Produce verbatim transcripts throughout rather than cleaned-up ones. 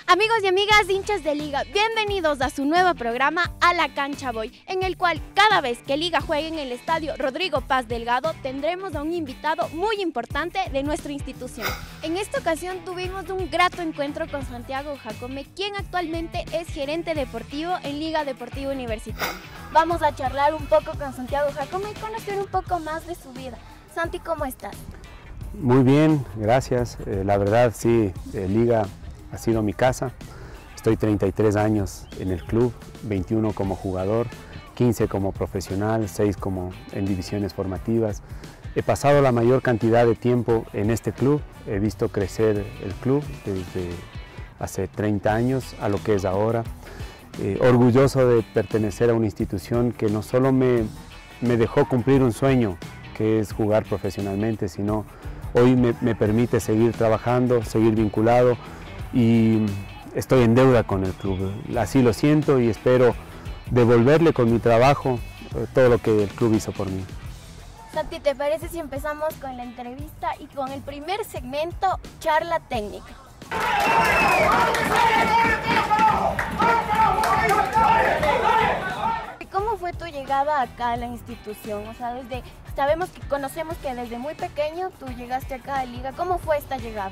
Amigos y amigas hinchas de Liga, bienvenidos a su nuevo programa A la Cancha Voy, en el cual cada vez que Liga juegue en el estadio Rodrigo Paz Delgado tendremos a un invitado muy importante de nuestra institución. En esta ocasión tuvimos un grato encuentro con Santiago Jacome, quien actualmente es gerente deportivo en Liga Deportiva Universitaria. Vamos a charlar un poco con Santiago Jacome y conocer un poco más de su vida. Santi, ¿cómo estás? Muy bien, gracias. Eh, la verdad sí, eh, Liga ha sido mi casa. Estoy treinta y tres años en el club, veintiuno como jugador, quince como profesional, seis como en divisiones formativas. He pasado la mayor cantidad de tiempo en este club, he visto crecer el club desde hace treinta años a lo que es ahora. Eh, orgulloso de pertenecer a una institución que no solo me, me dejó cumplir un sueño, que es jugar profesionalmente, sino hoy me, me permite seguir trabajando, seguir vinculado, y estoy en deuda con el club. Así lo siento y espero devolverle con mi trabajo todo lo que el club hizo por mí. Santi, ¿te parece si empezamos con la entrevista y con el primer segmento, charla técnica? ¿Cómo fue tu llegada acá a la institución? O sea, desde, sabemos que conocemos que desde muy pequeño tú llegaste acá a Liga. ¿Cómo fue esta llegada?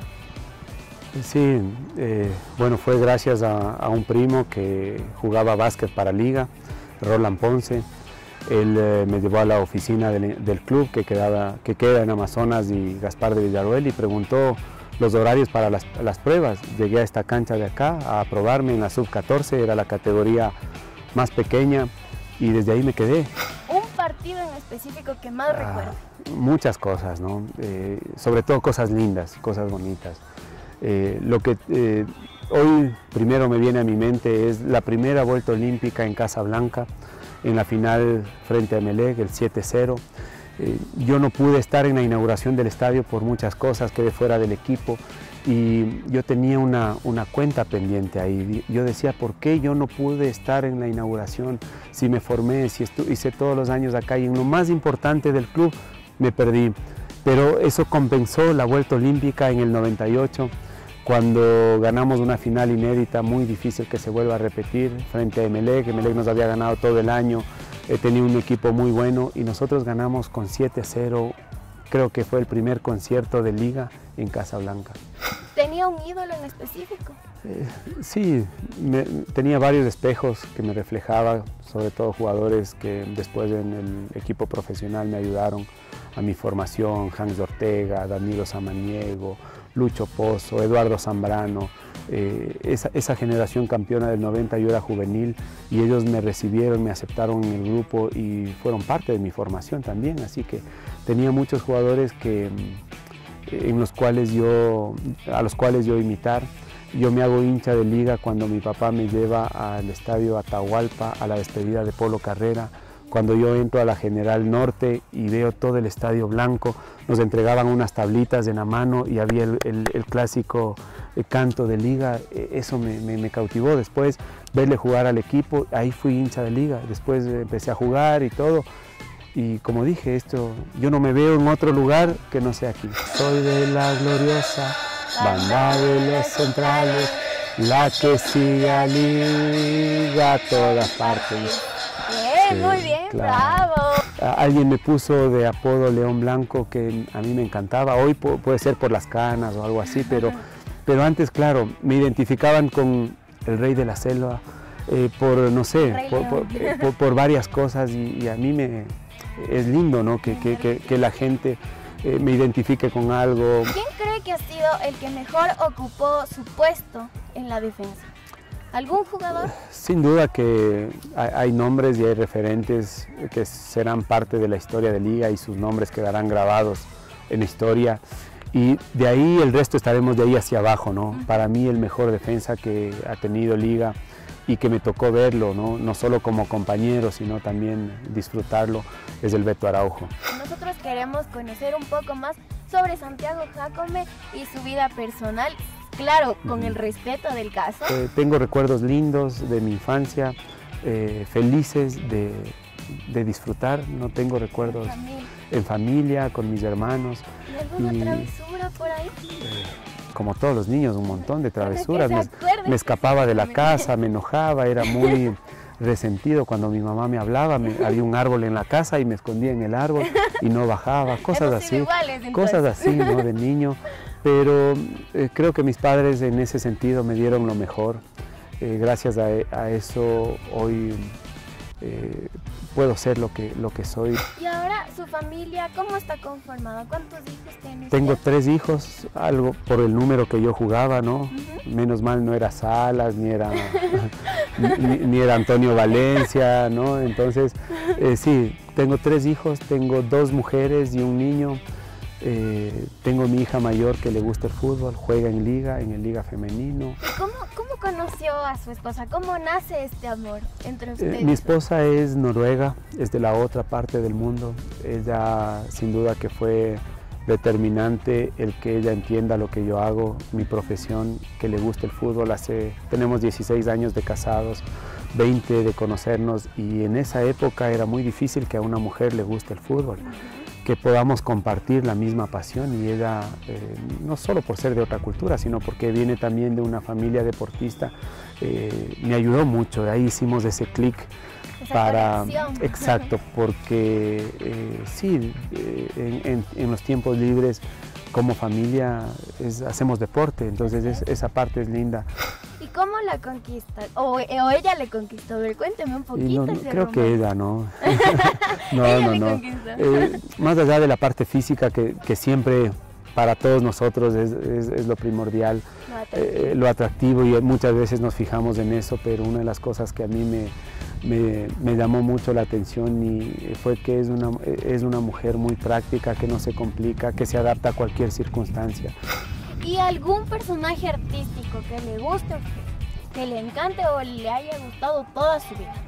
Sí, eh, bueno, fue gracias a, a un primo que jugaba básquet para Liga, Roland Ponce. Él eh, me llevó a la oficina del, del club que, quedaba, que queda en Amazonas y Gaspar de Villaruel y preguntó los horarios para las, las pruebas. Llegué a esta cancha de acá a probarme en la sub catorce, era la categoría más pequeña y desde ahí me quedé. ¿Un partido en específico que más ah, recuerdas? Muchas cosas, ¿no? Eh, sobre todo cosas lindas, cosas bonitas. Eh, lo que eh, hoy primero me viene a mi mente es la primera vuelta olímpica en Casablanca, en la final frente a Emelec, el siete cero. Eh, yo no pude estar en la inauguración del estadio por muchas cosas, quedé fuera del equipo y yo tenía una, una cuenta pendiente ahí. Yo decía, ¿por qué yo no pude estar en la inauguración? Si me formé, si hice todos los años acá y en lo más importante del club me perdí. Pero eso compensó la vuelta olímpica en el noventa y ocho, cuando ganamos una final inédita, muy difícil que se vuelva a repetir, frente a Emelec. Emelec nos había ganado todo el año, he tenido un equipo muy bueno y nosotros ganamos con siete cero, creo que fue el primer concierto de Liga en Casablanca. ¿Tenía un ídolo en específico? Eh, sí, me, tenía varios espejos que me reflejaba, sobre todo jugadores que después en el equipo profesional me ayudaron a mi formación: Hans Ortega, Danilo Samaniego, Lucho Pozo, Eduardo Zambrano. Eh, esa, esa generación campeona del noventa, yo era juvenil y ellos me recibieron, me aceptaron en el grupo y fueron parte de mi formación también, así que tenía muchos jugadores que, en los cuales yo, a los cuales yo imitar. Yo me hago hincha de Liga cuando mi papá me lleva al estadio Atahualpa a la despedida de Polo Carrera, cuando yo entro a la General Norte y veo todo el estadio blanco. Nos entregaban unas tablitas en la mano y había el, el, el clásico el canto de Liga. Eso me, me, me cautivó. Después verle jugar al equipo, ahí fui hincha de Liga. Después empecé a jugar y todo. Y como dije, esto, yo no me veo en otro lugar que no sea aquí. Soy de la gloriosa banda de los centrales, la que sigue a Liga a todas partes. Bien, sí, muy bien, claro. Bravo. Alguien me puso de apodo León Blanco, que a mí me encantaba. Hoy puede ser por las canas o algo así, pero, pero antes, claro, me identificaban con el rey de la selva, eh, por, no sé, por, por, por, por varias cosas y, y a mí me, es lindo, ¿no? que, que, que, que la gente eh, me identifique con algo. ¿Quién cree que ha sido el que mejor ocupó su puesto en la defensa? ¿Algún jugador? Sin duda que hay nombres y hay referentes que serán parte de la historia de Liga y sus nombres quedarán grabados en la historia. Y de ahí el resto estaremos de ahí hacia abajo, ¿no? Para mí el mejor defensa que ha tenido Liga y que me tocó verlo, ¿no? No solo como compañero, sino también disfrutarlo, es el Beto Araujo. Nosotros queremos conocer un poco más sobre Santiago Jacome y su vida personal. Claro, con el respeto del caso. Eh, tengo recuerdos lindos de mi infancia, eh, felices de, de disfrutar. No tengo recuerdos familia. en familia, con mis hermanos. ¿Y alguna y, travesura por ahí? Eh, como todos los niños, un montón de travesuras. Me, acuerden, me escapaba de la casa, me enojaba, era muy resentido cuando mi mamá me hablaba. Me, había un árbol en la casa y me escondía en el árbol y no bajaba, cosas así, iguales, cosas así, ¿no? De niño. Pero eh, creo que mis padres en ese sentido me dieron lo mejor. Eh, gracias a, a eso hoy eh, puedo ser lo que, lo que soy. Y ahora, ¿su familia cómo está conformada? ¿Cuántos hijos tiene? Tengo usted? tres hijos, algo por el número que yo jugaba, ¿no? Uh-huh. Menos mal no era Salas, ni era, ni, ni era Antonio Valencia, ¿no? Entonces, eh, sí, tengo tres hijos, tengo dos mujeres y un niño. Eh, tengo mi hija mayor que le gusta el fútbol, juega en liga, en el liga femenino. ¿Y cómo, cómo conoció a su esposa? ¿Cómo nace este amor entre ustedes? Eh, mi esposa es noruega, es de la otra parte del mundo. Ella sin duda que fue determinante el que ella entienda lo que yo hago, mi profesión, que le guste el fútbol. Hace, tenemos dieciséis años de casados, veinte de conocernos, y en esa época era muy difícil que a una mujer le guste el fútbol. Que podamos compartir la misma pasión, y ella, eh, no solo por ser de otra cultura, sino porque viene también de una familia deportista, eh, me ayudó mucho. Ahí hicimos ese clic para... conexión. Exacto, porque eh, sí, eh, en, en, en los tiempos libres como familia es, hacemos deporte, entonces es, esa parte es linda. ¿Y cómo la conquista? ¿O, o ella le conquistó? A ver, cuénteme un poquito. No, ese creo romance. que ella, ¿no? no, Ella no, le no. conquistó. Eh, más allá de la parte física, que, que siempre para todos nosotros es, es, es lo primordial, Lo atractivo. eh, lo atractivo, y muchas veces nos fijamos en eso, pero una de las cosas que a mí me, me, me llamó mucho la atención y fue que es una, es una mujer muy práctica, que no se complica, que se adapta a cualquier circunstancia. ¿Y algún personaje artístico que le guste, que le encante o le haya gustado toda su vida?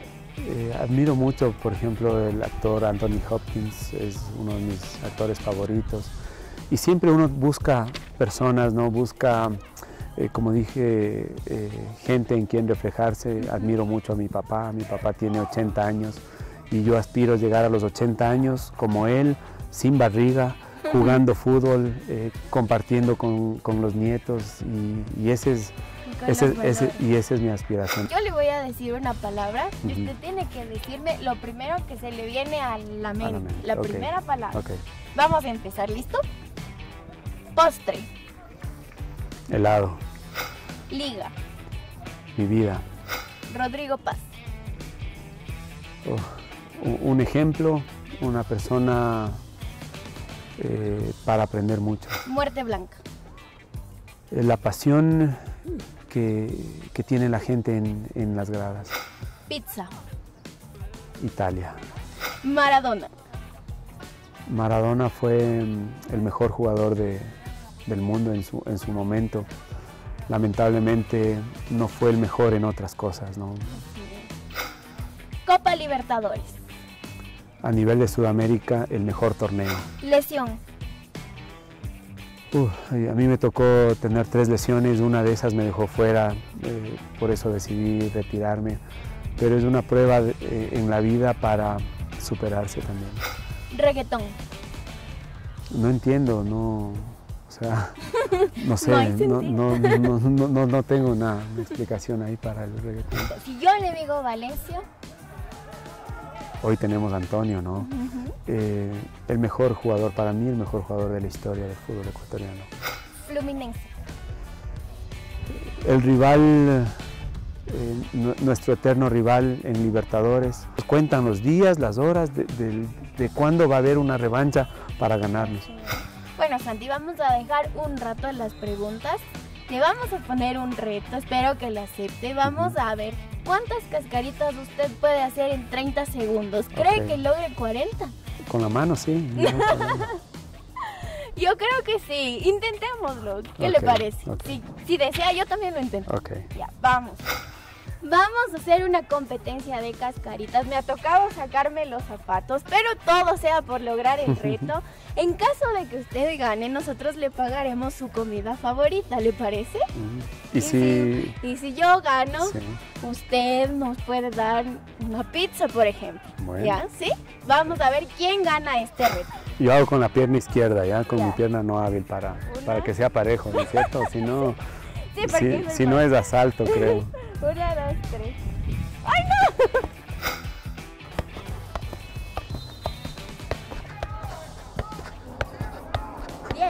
Eh, admiro mucho, por ejemplo, el actor Anthony Hopkins, es uno de mis actores favoritos. Y siempre uno busca personas, ¿no? Busca, eh, como dije, eh, gente en quien reflejarse. Admiro mucho a mi papá. Mi papá tiene ochenta años y yo aspiro a llegar a los ochenta años como él, sin barriga, jugando fútbol, eh, compartiendo con, con los nietos, y, y ese es, ese, ese, y esa es mi aspiración. Yo le voy a decir una palabra y Uh-huh. usted tiene que decirme lo primero que se le viene a la mente, A la mente, la ok. primera palabra. Okay. Vamos a empezar, ¿listo? Postre, Helado, liga, mi vida. Rodrigo Paz, Oh, un- un ejemplo, una persona eh, para aprender mucho. muerte blanca, Eh, La pasión que, que tiene la gente en, en las gradas. pizza, Italia. Maradona, Maradona fue mm, el mejor jugador de, del mundo en su, en su momento. Lamentablemente no fue el mejor en otras cosas, ¿no? Copa Libertadores, A nivel de Sudamérica, el mejor torneo. lesión, Uf, a mí me tocó tener tres lesiones, una de esas me dejó fuera, eh, por eso decidí retirarme, pero es una prueba de, eh, en la vida para superarse también. reggaetón, No entiendo, no, o sea, no sé, No hay no, sentido. no, no, no, no, no tengo una, una explicación ahí para el reggaetón. si yo le digo Valencia, Hoy tenemos a Antonio, ¿no? uh-huh. Eh, el mejor jugador, para mí el mejor jugador de la historia del fútbol ecuatoriano. Fluminense, El rival, eh, nu- nuestro eterno rival en Libertadores. Nos cuentan los días, las horas de, de, de cuándo va a haber una revancha para ganarnos. Bueno, Santi, vamos a dejar un rato las preguntas. Le vamos a poner un reto, espero que lo acepte. Vamos Ujú. a ver cuántas cascaritas usted puede hacer en treinta segundos. ¿Cree Ok. que logre cuarenta? Con la mano, sí. No hay problema. Yo creo que sí, intentémoslo. ¿Qué le Ok, parece? ok. Si, si desea, yo también lo intento. Ok. Ya, vamos. Vamos a hacer una competencia de cascaritas. Me ha tocado sacarme los zapatos, pero todo sea por lograr el reto. En caso de que usted gane, nosotros le pagaremos su comida favorita, ¿le parece? ¿Y, y, si... si, y si yo gano, sí. usted nos puede dar una pizza, por ejemplo. Bueno. ¿Ya? ¿Sí? Vamos a ver quién gana este reto. Yo hago con la pierna izquierda, ya, con ya. mi pierna no hábil para, para que sea parejo, ¿no es cierto? Si no, sí, si, si no es asalto, creo. Una, dos, tres. ¡Ay, no! Diez.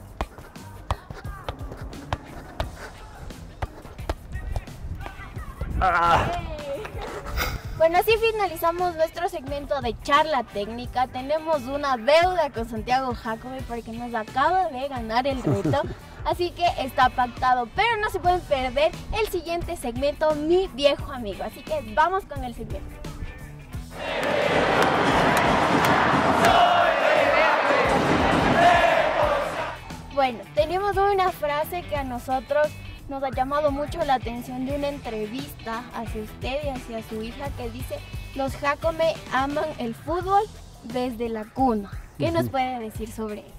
Ah. Bueno, así finalizamos nuestro segmento de charla técnica. Tenemos una deuda con Santiago Jacome porque nos acaba de ganar el reto. Así que está pactado, pero no se pueden perder el siguiente segmento, Mi Viejo Amigo. Así que vamos con el segmento. Bueno, tenemos una frase que a nosotros nos ha llamado mucho la atención de una entrevista hacia usted y hacia su hija que dice: los Jacome aman el fútbol desde la cuna. ¿Qué nos puede decir sobre eso?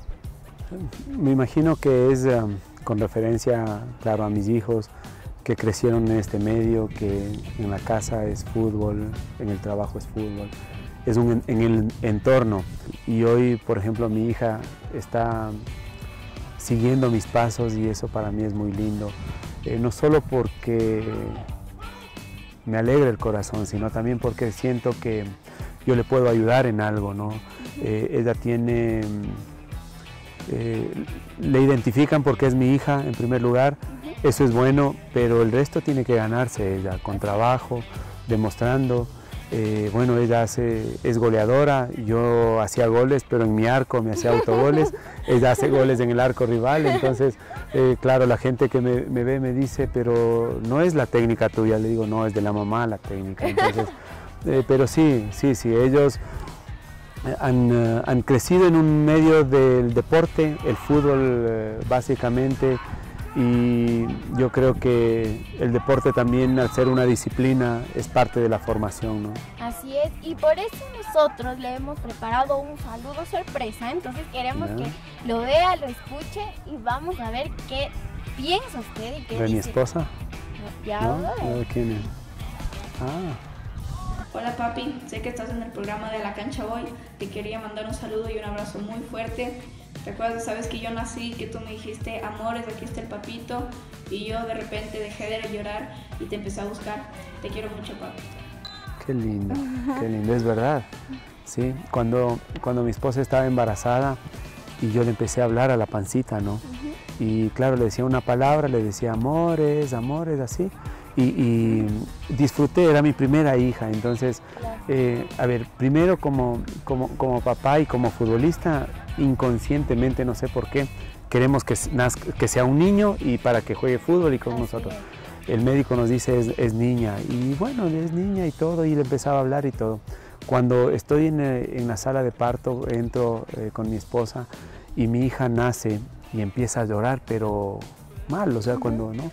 Me imagino que es um, con referencia, claro, a mis hijos que crecieron en este medio, que en la casa es fútbol, en el trabajo es fútbol, es un, en el entorno. Y hoy, por ejemplo, mi hija está siguiendo mis pasos y eso para mí es muy lindo. Eh, no solo porque me alegra el corazón, sino también porque siento que yo le puedo ayudar en algo, ¿no? Eh, ella tiene... Eh, le identifican porque es mi hija en primer lugar, eso es bueno, pero el resto tiene que ganarse ella, con trabajo, demostrando. Eh, bueno, ella hace, es goleadora, yo hacía goles, pero en mi arco me hacía autogoles, ella hace goles en el arco rival, entonces, eh, claro, la gente que me, me ve me dice, pero no es la técnica tuya, le digo, no, es de la mamá la técnica, entonces, eh, pero sí, sí, sí, ellos... Han, uh, han crecido en un medio del deporte, el fútbol uh, básicamente, y yo creo que el deporte también, al ser una disciplina, es parte de la formación, ¿no? Así es, y por eso nosotros le hemos preparado un saludo sorpresa, entonces queremos ¿no? que lo vea, lo escuche y vamos a ver qué piensa usted y qué ¿De dice. mi esposa? Ya, ¿No? ¿De quién es? Ah. Hola papi, sé que estás en el programa de A la Cancha Voy, te quería mandar un saludo y un abrazo muy fuerte. ¿Te acuerdas? Sabes que yo nací, que tú me dijiste, amores, aquí está el papito, y yo de repente dejé de llorar y te empecé a buscar. Te quiero mucho, papi. Qué lindo, qué lindo, es verdad. Sí, cuando, cuando mi esposa estaba embarazada y yo le empecé a hablar a la pancita, ¿no? Uh-huh. Y claro, le decía una palabra, le decía amores, amores, así. Y, y disfruté, era mi primera hija, entonces, eh, a ver, primero como, como, como papá y como futbolista, inconscientemente, no sé por qué, queremos que, nazca, que sea un niño y para que juegue fútbol y con Así nosotros. Es. El médico nos dice es, es niña, y bueno, es niña y todo, y le empezaba a hablar y todo. Cuando estoy en, en la sala de parto, entro eh, con mi esposa y mi hija nace y empieza a llorar, pero mal, o sea, uh-huh. cuando, ¿no?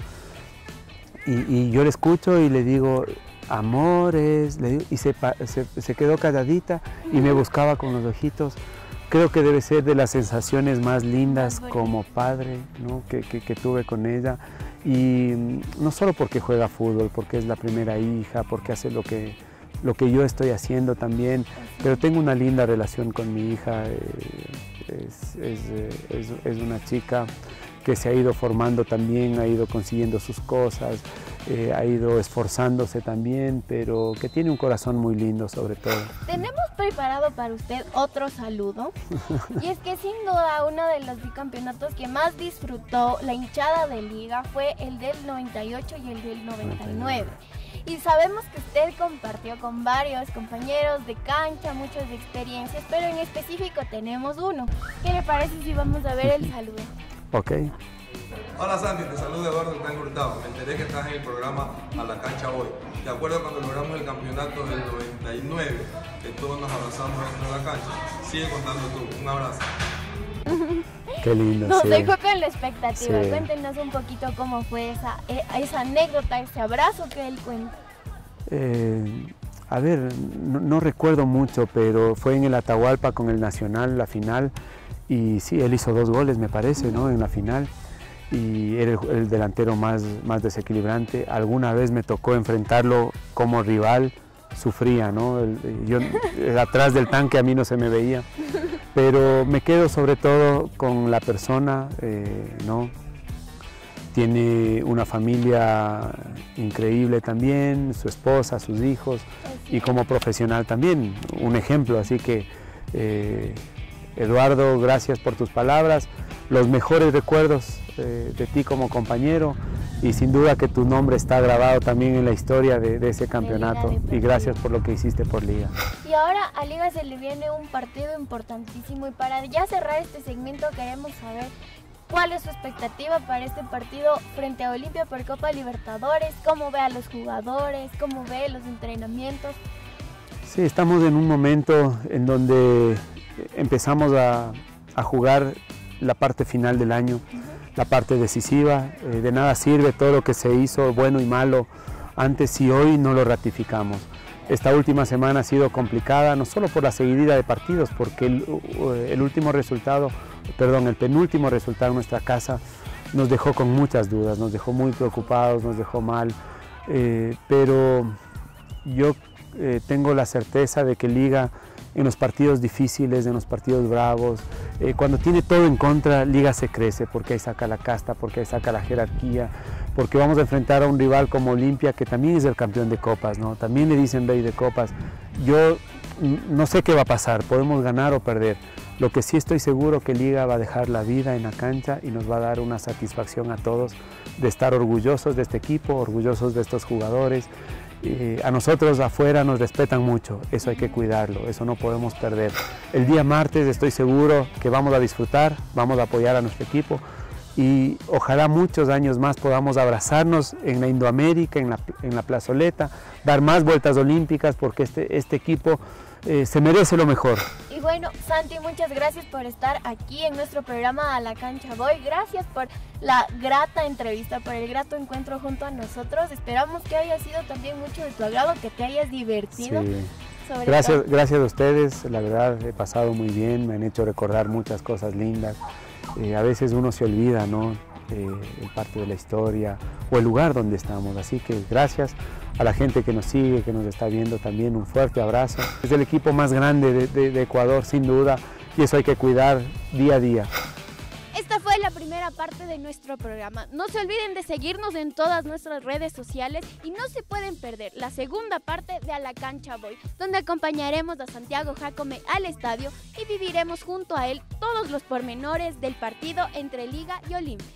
Y, y yo le escucho y le digo, amores, le digo, y se, se, se quedó calladita y me buscaba con los ojitos. Creo que debe ser de las sensaciones más lindas como padre, ¿no? que, que, que tuve con ella. Y no solo porque juega fútbol, porque es la primera hija, porque hace lo que, lo que yo estoy haciendo también, pero tengo una linda relación con mi hija. Es, es, es, es una chica que se ha ido formando también, ha ido consiguiendo sus cosas, eh, ha ido esforzándose también, pero que tiene un corazón muy lindo sobre todo. Tenemos preparado para usted otro saludo, y es que sin duda uno de los bicampeonatos que más disfrutó la hinchada de Liga fue el del noventa y ocho y el del noventa y nueve. Y sabemos que usted compartió con varios compañeros de cancha, muchas experiencias, pero en específico tenemos uno. ¿Qué le parece si vamos a ver el saludo? Ok. Hola Santi, te saluda Eduardo Tan Hurtado. Me enteré que estás en el programa A la Cancha Voy. ¿Te acuerdas cuando logramos el campeonato del noventa y nueve? Que todos nos abrazamos dentro de la cancha. Sigue contando tú. Un abrazo. Qué lindo. Nos sí. dejó con la expectativa. Sí. Cuéntenos un poquito cómo fue esa, esa anécdota, ese abrazo que él cuenta. Eh, a ver, no, no recuerdo mucho, pero fue en el Atahualpa con el Nacional, la final, y sí, él hizo dos goles, me parece, ¿no? En la final, y era el, el delantero más, más desequilibrante. Alguna vez me tocó enfrentarlo como rival, sufría, ¿no? El, yo atrás del tanque a mí no se me veía, pero me quedo sobre todo con la persona, eh, ¿no? Tiene una familia increíble también, su esposa, sus hijos, y como profesional también, un ejemplo. Así que, eh, Eduardo, gracias por tus palabras, los mejores recuerdos eh, de ti como compañero, y sin duda que tu nombre está grabado también en la historia de, de ese campeonato, y gracias por lo que hiciste por Liga. Y ahora a Liga se le viene un partido importantísimo, y para ya cerrar este segmento queremos saber ¿cuál es su expectativa para este partido frente a Olimpia por Copa Libertadores? ¿Cómo ve a los jugadores? ¿Cómo ve los entrenamientos? Sí, estamos en un momento en donde empezamos a, a jugar la parte final del año, uh-huh. la parte decisiva. Eh, de nada sirve todo lo que se hizo, bueno y malo, antes si hoy no lo ratificamos. Esta última semana ha sido complicada, no solo por la seguidilla de partidos, porque el, el último resultado, perdón, el penúltimo resultado en nuestra casa nos dejó con muchas dudas, nos dejó muy preocupados, nos dejó mal, eh, pero yo eh, tengo la certeza de que Liga en los partidos difíciles, en los partidos bravos, eh, cuando tiene todo en contra, Liga se crece, porque ahí saca la casta, porque ahí saca la jerarquía, porque vamos a enfrentar a un rival como Olimpia, que también es el campeón de copas, ¿no? También le dicen rey de copas. Yo no sé qué va a pasar, podemos ganar o perder. Lo que sí estoy seguro que Liga va a dejar la vida en la cancha y nos va a dar una satisfacción a todos de estar orgullosos de este equipo, orgullosos de estos jugadores. Eh, a nosotros afuera nos respetan mucho, eso hay que cuidarlo, eso no podemos perder. El día martes estoy seguro que vamos a disfrutar, vamos a apoyar a nuestro equipo, y ojalá muchos años más podamos abrazarnos en la Indoamérica, en la, en la plazoleta, dar más vueltas olímpicas, porque este, este equipo eh, se merece lo mejor. Y bueno, Santi, muchas gracias por estar aquí en nuestro programa A la Cancha Voy. Gracias por la grata entrevista, por el grato encuentro junto a nosotros. Esperamos que haya sido también mucho de tu agrado, que te hayas divertido. Sí. Sobre gracias, todo. gracias a ustedes, la verdad he pasado muy bien, me han hecho recordar muchas cosas lindas. Eh, a veces uno se olvida, ¿no? Eh, el parte de la historia o el lugar donde estamos, así que gracias a la gente que nos sigue, que nos está viendo también, un fuerte abrazo. Es el equipo más grande de, de, de Ecuador, sin duda, y eso hay que cuidar día a día. Esta fue la primera parte de nuestro programa. No se olviden de seguirnos en todas nuestras redes sociales y no se pueden perder la segunda parte de A la Cancha Voy, donde acompañaremos a Santiago Jacome al estadio y viviremos junto a él todos los pormenores del partido entre Liga y Olimpia.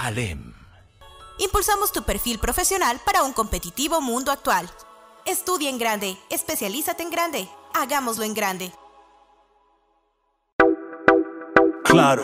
Alem. Impulsamos tu perfil profesional para un competitivo mundo actual. Estudia en grande, especialízate en grande, hagámoslo en grande. Claro.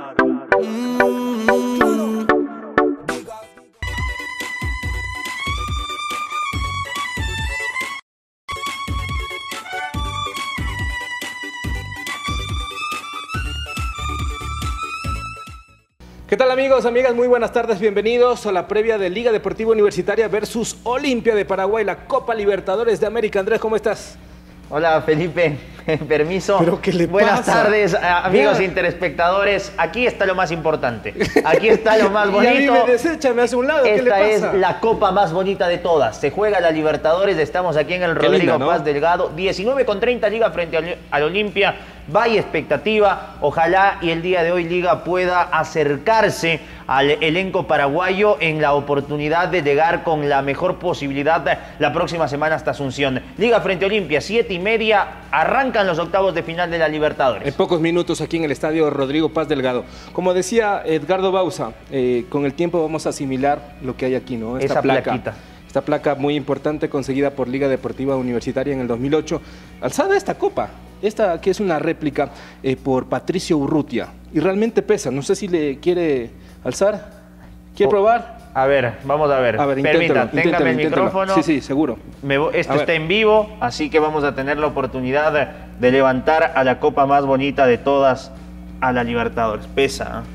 ¿Qué tal amigos, amigas? Muy buenas tardes, bienvenidos a la previa de Liga Deportiva Universitaria versus Olimpia de Paraguay, la Copa Libertadores de América. Andrés, ¿cómo estás? Hola Felipe, permiso. ¿Pero qué le Buenas pasa? tardes amigos Mira. interespectadores. Aquí está lo más importante, aquí está lo más Y a mí bonito. me desecha, me hace un lado, ¿qué le Esta es pasa? la copa más bonita de todas. Se juega la Libertadores, estamos aquí en el Qué Rodrigo linda, ¿no? Paz Delgado. diecinueve con treinta Liga frente al, al Olimpia. Vaya expectativa, ojalá y el día de hoy Liga pueda acercarse al elenco paraguayo en la oportunidad de llegar con la mejor posibilidad la próxima semana hasta Asunción. Liga frente a Olimpia, siete y media, arrancan los octavos de final de la Libertadores. En pocos minutos aquí en el estadio Rodrigo Paz Delgado. Como decía Edgardo Bauza, eh, con el tiempo vamos a asimilar lo que hay aquí, ¿no? Esta Esa placa. plaquita. Esta placa muy importante conseguida por Liga Deportiva Universitaria en el dos mil ocho. Alzada esta copa, esta que es una réplica eh, por Patricio Urrutia. Y realmente pesa, no sé si le quiere alzar. ¿Quiere Oh. probar? A ver, vamos a ver. A ver, Permita, inténtalo, téngame inténtalo, el inténtalo. micrófono. Sí, sí, seguro. Me vo- esto A está ver. en vivo, así que vamos a tener la oportunidad de, de levantar a la copa más bonita de todas, a la Libertadores. Pesa, ¿eh?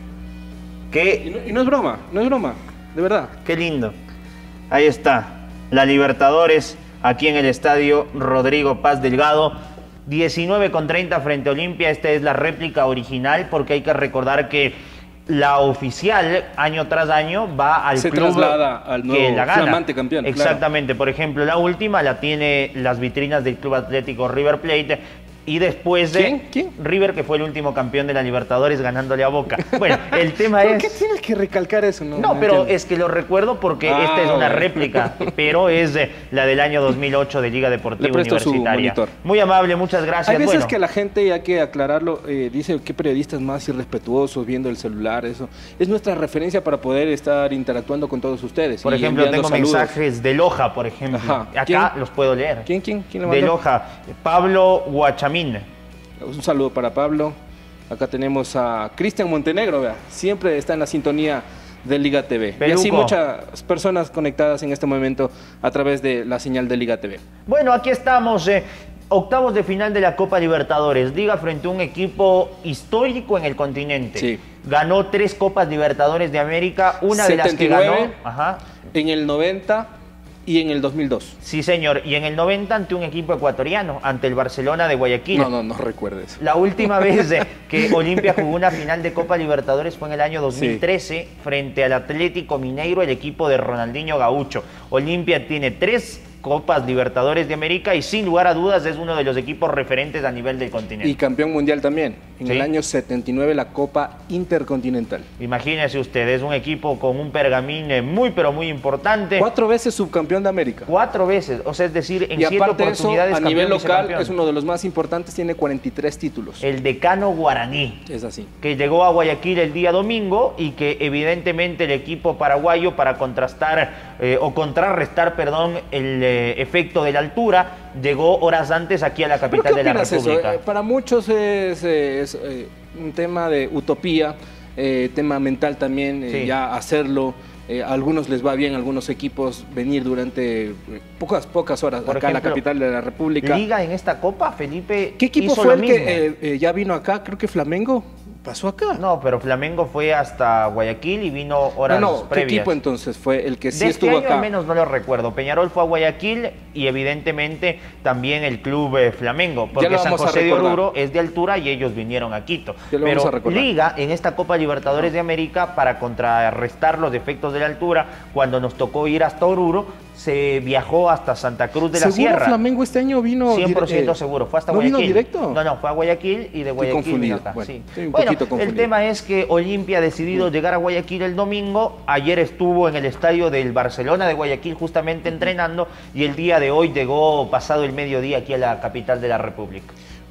Y Qué, no, y no es broma, no es broma, de verdad. qué lindo. Ahí está, la Libertadores, aquí en el estadio Rodrigo Paz Delgado. diecinueve con treinta frente a Olimpia. Esta es la réplica original, porque hay que recordar que la oficial, año tras año, va al Se club traslada al que nuevo la gana. flamante campeón, claro. Exactamente. Por ejemplo, la última la tiene las vitrinas del Club Atlético River Plate. Y después de ¿Quién? ¿Quién? River, que fue el último campeón de la Libertadores ganándole a Boca. Bueno, el tema ¿Por es... qué tienes que recalcar eso? No, No, no pero entiendo. es que lo recuerdo porque Ah, esta es una bueno. réplica, pero es de la del año dos mil ocho de Liga Deportiva Le presto su Universitaria. monitor. Muy amable, muchas gracias. Hay veces Bueno, que la gente, y hay que aclararlo, eh, dice que periodistas más irrespetuosos viendo el celular, eso. Es nuestra referencia para poder estar interactuando con todos ustedes. por y ejemplo, enviando tengo saludos. mensajes de Loja, por ejemplo. Ajá. Acá ¿Quién? los puedo leer. ¿Quién, quién? ¿Quién le De mandó? Loja, Pablo Guachamín. Un saludo para Pablo. Acá tenemos a Cristian Montenegro, vea. Siempre está en la sintonía de Liga T V. Y así Peluco. muchas personas conectadas en este momento a través de la señal de Liga T V. Bueno, aquí estamos, eh, octavos de final de la Copa Libertadores. Liga frente a un equipo histórico en el continente. Sí. Ganó tres Copas Libertadores de América, una de las que setenta y nueve. ganó. Ajá. En el noventa y en el dos mil dos. Sí, señor. Y en el noventa ante un equipo ecuatoriano, ante el Barcelona de Guayaquil. No, no, no recuerdes. La última vez eh, que Olimpia jugó una final de Copa Libertadores fue en el año dos mil trece frente al Atlético Mineiro, el equipo de Ronaldinho Gaucho. Olimpia tiene tres Copas Libertadores de América y sin lugar a dudas es uno de los equipos referentes a nivel del continente. Y campeón mundial también. En Sí. el año setenta y nueve la Copa Intercontinental. Imagínese usted, es un equipo con un pergamín eh, muy pero muy importante. Cuatro veces subcampeón de América. Cuatro veces, o sea, es decir, en Y siete aparte de eso, oportunidades a nivel campeón, local vicecampeón. es uno de los más importantes, tiene cuarenta y tres títulos. El decano guaraní, Es así. que llegó a Guayaquil el día domingo y que evidentemente el equipo paraguayo, para contrastar eh, o contrarrestar, perdón, el eh, efecto de la altura, llegó horas antes aquí a la ¿Pero capital qué de la opinas eso? República. Eh, Para muchos es, eh, es, eh, un tema de utopía, eh, tema mental también, eh, Sí. ya hacerlo. Eh, a algunos les va bien, a algunos equipos venir durante eh, pocas pocas horas Por acá en la ejemplo, capital de la República. Liga en esta Copa, Felipe. ¿Qué equipo hizo fue lo el mismo. que eh, eh, ya vino acá? Creo que Flamengo pasó acá. No, pero Flamengo fue hasta Guayaquil y vino horas no, no, ¿qué previas. equipo entonces fue el que sí de este estuvo año acá? al menos no lo recuerdo. Peñarol fue a Guayaquil y evidentemente también el club eh, Flamengo, porque lo San vamos a José de recordar. Oruro es de altura y ellos vinieron a Quito. Ya lo Pero vamos a recordar. Liga en esta Copa Libertadores de América, para contrarrestar los efectos de la altura, cuando nos tocó ir hasta Oruro, se viajó hasta Santa Cruz de la ¿Seguro Sierra. Flamengo este año vino? cien por ciento dire- eh, seguro, fue hasta ¿no Guayaquil. vino directo? No, no, fue a Guayaquil y de Guayaquil vino confundido. acá. Bueno, sí. estoy un Bueno, poquito el confundido. tema es que Olimpia ha decidido llegar a Guayaquil el domingo. Ayer estuvo en el estadio del Barcelona de Guayaquil justamente entrenando y el día de hoy llegó pasado el mediodía aquí a la capital de la República.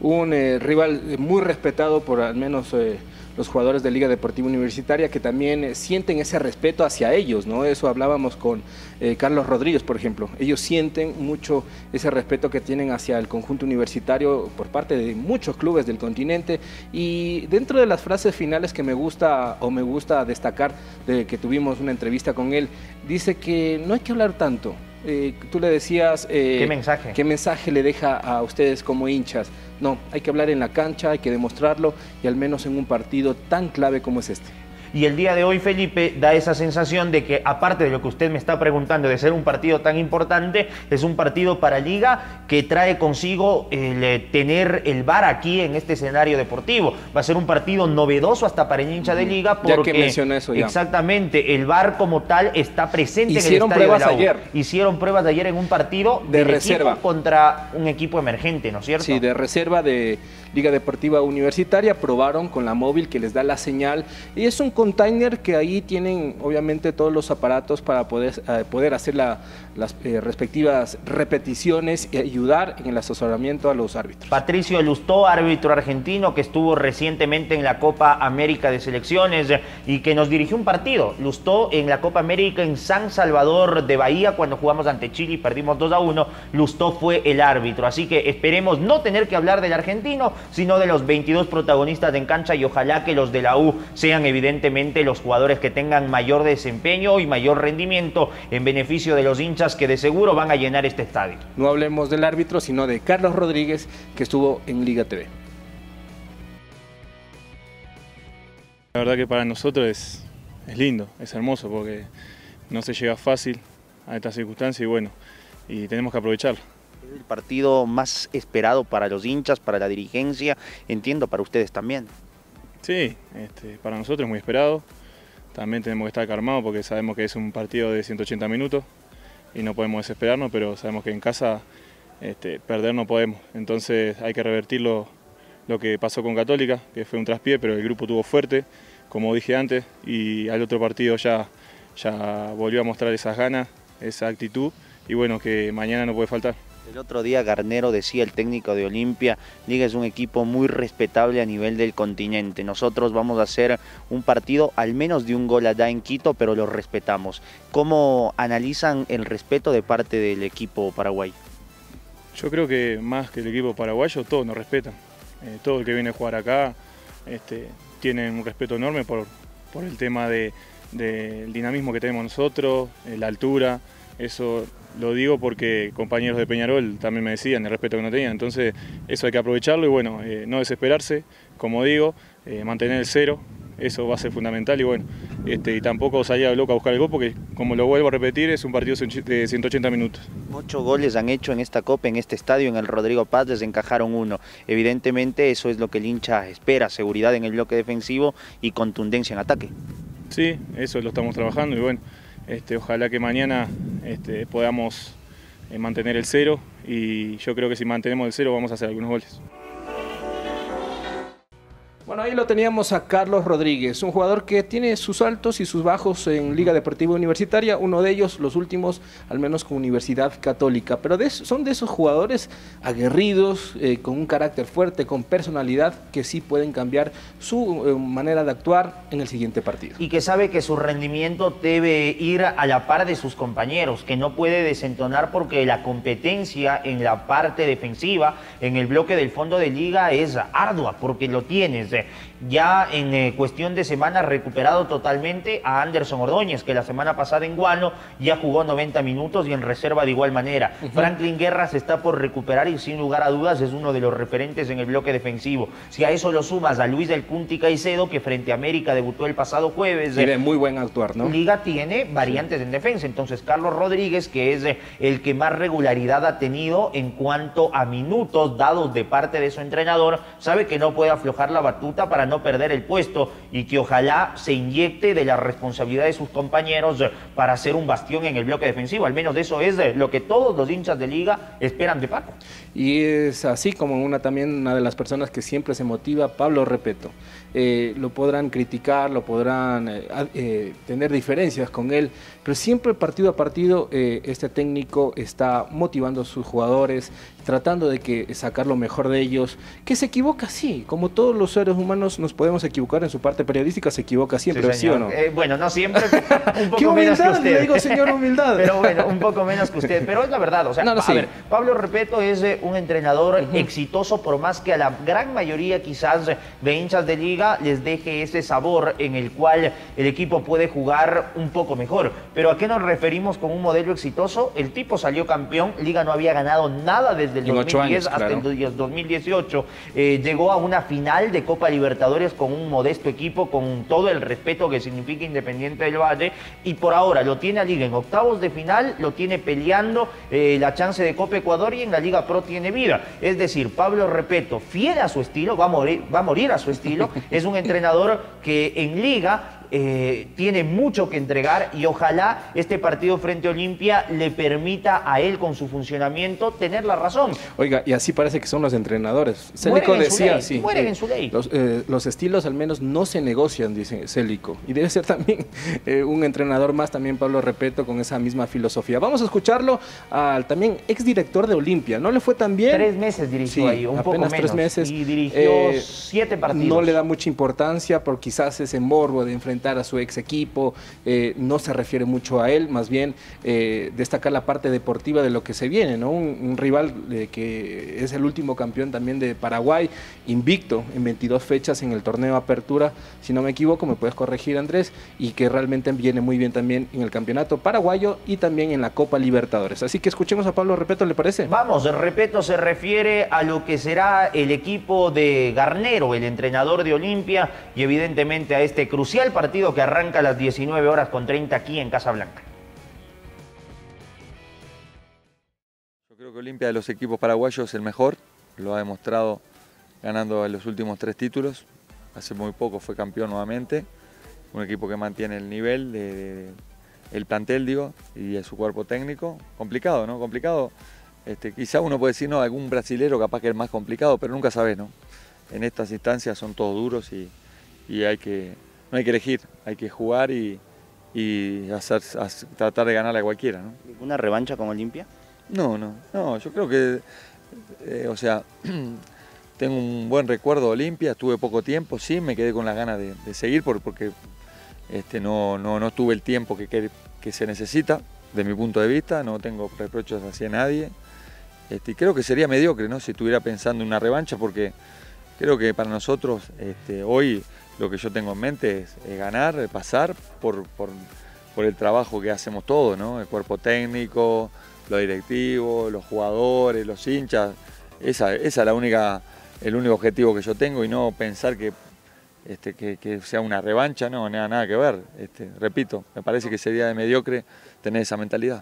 un eh, rival muy respetado por al menos eh, los jugadores de Liga Deportiva Universitaria, que también eh, sienten ese respeto hacia ellos, ¿no? Eso hablábamos con eh, Carlos Rodríguez, por ejemplo. Ellos sienten mucho ese respeto que tienen hacia el conjunto universitario por parte de muchos clubes del continente, y dentro de las frases finales que me gusta o me gusta destacar, de que tuvimos una entrevista con él, dice que no hay que hablar tanto. Eh, tú le decías... Eh, ¿Qué mensaje? ¿Qué mensaje le deja a ustedes como hinchas? No, hay que hablar en la cancha, hay que demostrarlo, y al menos en un partido tan clave como es este. Y el día de hoy, Felipe, da esa sensación de que, aparte de lo que usted me está preguntando, de ser un partido tan importante, es un partido para Liga que trae consigo el eh, tener el V A R aquí en este escenario deportivo. Va a ser un partido novedoso hasta para el hincha de Liga, porque... Ya que mencioné eso ya. Exactamente, el V A R como tal está presente. Hicieron en el estadio pruebas de la U. ayer. Hicieron pruebas ayer en un partido de del reserva equipo contra un equipo emergente, ¿no es cierto? Sí, de reserva de Liga Deportiva Universitaria. Probaron con la móvil que les da la señal, y es un container que ahí tienen obviamente todos los aparatos para poder, eh, poder hacer la, las eh, respectivas repeticiones y ayudar en el asesoramiento a los árbitros. Patricio Lustó, árbitro argentino que estuvo recientemente en la Copa América de Selecciones y que nos dirigió un partido. Lustó en la Copa América en San Salvador de Bahía, cuando jugamos ante Chile y perdimos dos a uno, Lustó fue el árbitro. Así que esperemos no tener que hablar del argentino, sino de los veintidós protagonistas en cancha, y ojalá que los de la U sean evidentemente los jugadores que tengan mayor desempeño y mayor rendimiento en beneficio de los hinchas, que de seguro van a llenar este estadio. No hablemos del árbitro, sino de Carlos Rodríguez, que estuvo en Liga T V. La verdad que para nosotros es, es lindo, es hermoso, porque no se llega fácil a estas circunstancias, y bueno, y tenemos que aprovecharlo. Es el partido más esperado para los hinchas, para la dirigencia, entiendo para ustedes también. Sí, este, para nosotros es muy esperado. También tenemos que estar calmados porque sabemos que es un partido de ciento ochenta minutos y no podemos desesperarnos, pero sabemos que en casa este, perder no podemos. Entonces hay que revertir lo, lo que pasó con Católica, que fue un traspié, pero el grupo tuvo fuerte, como dije antes, y al otro partido ya, ya volvió a mostrar esas ganas, esa actitud, y bueno, que mañana no puede faltar. El otro día Garnero decía, el técnico de Olimpia, Liga es un equipo muy respetable a nivel del continente. Nosotros vamos a hacer un partido al menos de un gol allá en Quito, pero lo respetamos. ¿Cómo analizan el respeto de parte del equipo paraguayo? Yo creo que más que el equipo paraguayo, todos nos respetan. Eh, todo el que viene a jugar acá este, tiene un respeto enorme por, por el tema de, del dinamismo que tenemos nosotros, eh, la altura. Eso lo digo porque compañeros de Peñarol también me decían el respeto que no tenían, entonces eso hay que aprovecharlo y bueno, eh, no desesperarse, como digo, eh, mantener el cero, eso va a ser fundamental, y bueno, este, y tampoco salir a loco a buscar el gol, porque como lo vuelvo a repetir, es un partido de ciento ochenta minutos. Ocho goles han hecho en esta Copa, en este estadio, en el Rodrigo Paz, les encajaron uno. Evidentemente eso es lo que el hincha espera, seguridad en el bloque defensivo y contundencia en ataque. Sí, eso lo estamos trabajando y bueno, Este, ojalá que mañana este, podamos eh, mantener el cero, y yo creo que si mantenemos el cero vamos a hacer algunos goles. Bueno, ahí lo teníamos a Carlos Rodríguez, un jugador que tiene sus altos y sus bajos en Liga Deportiva Universitaria, uno de ellos, los últimos, al menos con Universidad Católica, pero de, son de esos jugadores aguerridos, eh, con un carácter fuerte, con personalidad, que sí pueden cambiar su eh, manera de actuar en el siguiente partido. Y que sabe que su rendimiento debe ir a la par de sus compañeros, que no puede desentonar porque la competencia en la parte defensiva, en el bloque del fondo de Liga, es ardua, porque lo tienes. Ya en eh, cuestión de semana recuperado totalmente a Anderson Ordóñez, que la semana pasada en Guano ya jugó noventa minutos y en reserva de igual manera. Uh-huh. Franklin Guerra se está por recuperar y sin lugar a dudas es uno de los referentes en el bloque defensivo. Si a eso lo sumas a Luis del Cunti Caicedo, que frente a América debutó el pasado jueves. Tiene eh, muy buen actuar, ¿no? Liga tiene variantes sí. en defensa. Entonces Carlos Rodríguez, que es eh, el que más regularidad ha tenido en cuanto a minutos dados de parte de su entrenador, sabe que no puede aflojar la batuta batuta para no perder el puesto y que ojalá se inyecte de la responsabilidad de sus compañeros para hacer un bastión en el bloque defensivo. Al menos de eso es lo que todos los hinchas de Liga esperan de Paco. Y es así como una también una de las personas que siempre se motiva, Pablo Repeto. Eh, lo podrán criticar, lo podrán eh, eh, tener diferencias con él, pero siempre partido a partido eh, este técnico está motivando a sus jugadores, tratando de que sacar lo mejor de ellos, que se equivoca sí, como todos los seres humanos nos podemos equivocar en su parte periodística, se equivoca siempre, sí, ¿sí o no? Eh, bueno, no siempre, un poco ¿Qué menos que humildad? usted. Le digo, señor humildad. Pero bueno, un poco menos que usted, pero es la verdad, o sea, no, no, a sí. ver, Pablo Repeto es eh, un entrenador Uh-huh. exitoso, por más que a la gran mayoría quizás de hinchas de Liga les deje ese sabor en el cual el equipo puede jugar un poco mejor. Pero ¿a qué nos referimos con un modelo exitoso? El tipo salió campeón, Liga no había ganado nada desde el En dos mil diez años, hasta claro. el dos mil dieciocho, eh, llegó a una final de Copa Libertadores con un modesto equipo, con todo el respeto que significa Independiente del Valle, y por ahora lo tiene a Liga en octavos de final, lo tiene peleando eh, la chance de Copa Ecuador, y en la Liga Pro tiene vida. Es decir, Pablo Repeto, fiel a su estilo, va a morir, va a morir a su estilo, es un entrenador que en Liga Eh, tiene mucho que entregar, y ojalá este partido frente a Olimpia le permita a él, con su funcionamiento, tener la razón. Oiga, y así parece que son los entrenadores. Mueren Célico en su decía ley, así. mueren eh, en su ley. Los, eh, los estilos al menos no se negocian, dice Célico. Y debe ser también eh, un entrenador más, también Pablo Repeto, con esa misma filosofía. Vamos a escucharlo al también exdirector de Olimpia. No le fue tan bien. Tres meses dirigió Sí, ahí, un poco apenas menos. tres meses. Y dirigió Eh, siete partidos. No le da mucha importancia por quizás ese morbo de enfrentar a su ex equipo. Eh, no se refiere mucho a él, más bien eh, destacar la parte deportiva de lo que se viene, ¿no? Un, un rival eh, que es el último campeón también de Paraguay, invicto en veintidós fechas en el torneo Apertura, si no me equivoco, me puedes corregir, Andrés, y que realmente viene muy bien también en el campeonato paraguayo y también en la Copa Libertadores. Así que escuchemos a Pablo Repeto, ¿le parece? Vamos, Repeto se refiere a lo que será el equipo de Garnero, el entrenador de Olimpia, y evidentemente a este crucial partido que arranca a las diecinueve horas con treinta aquí en Casablanca. Yo creo que Olimpia de los equipos paraguayos es el mejor, lo ha demostrado ganando los últimos tres títulos. Hace muy poco fue campeón nuevamente, un equipo que mantiene el nivel, de, de, el plantel digo, y de su cuerpo técnico. Complicado, ¿no? Complicado. Este, quizá uno puede decir, no, algún brasilero capaz que es más complicado, pero nunca sabes, ¿no? En estas instancias son todos duros y, y hay que, no hay que elegir, hay que jugar y, y hacer, hacer, tratar de ganarle a cualquiera, ¿no? ¿Una revancha con Olimpia? No, no, no, yo creo que, eh, o sea, tengo un buen recuerdo de Olimpia, estuve poco tiempo, sí, me quedé con las ganas de, de seguir por, porque este, no, no, no tuve el tiempo que, que, que se necesita, de mi punto de vista, no tengo reproches hacia nadie. Este, creo que sería mediocre, ¿no? Si estuviera pensando en una revancha, porque creo que para nosotros este, hoy lo que yo tengo en mente es, es ganar, pasar por, por, por el trabajo que hacemos todos, ¿no? El cuerpo técnico, los directivos, los jugadores, los hinchas. Esa, esa es la única, el único objetivo que yo tengo, y no pensar que, este, que, que sea una revancha, no, nada, nada que ver. Este, repito, me parece que sería de mediocre tener esa mentalidad.